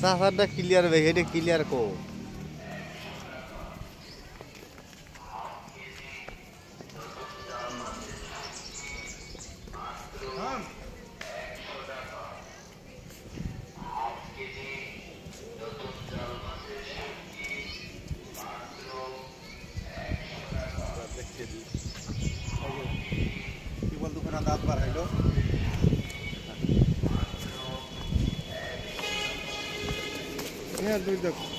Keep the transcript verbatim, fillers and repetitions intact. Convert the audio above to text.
চাচারটা clear ভাই এটা clear কো কি বল দুখানা দাঁত বার হইলো হ্যাঁ দুই দেখ